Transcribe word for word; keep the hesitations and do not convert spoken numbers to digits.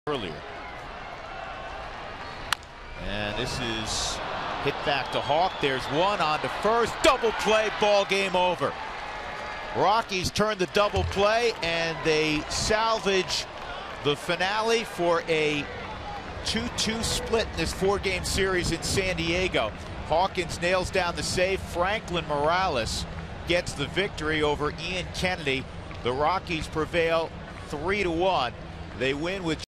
earlier. And this is hit back to Hawk. There's one on to first. Double play, ball game over. Rockies turn the double play and they salvage the finale for a two two split in this four-game series in San Diego. Hawkins nails down the save. Franklin Morales gets the victory over Ian Kennedy. The Rockies prevail three to one. They win with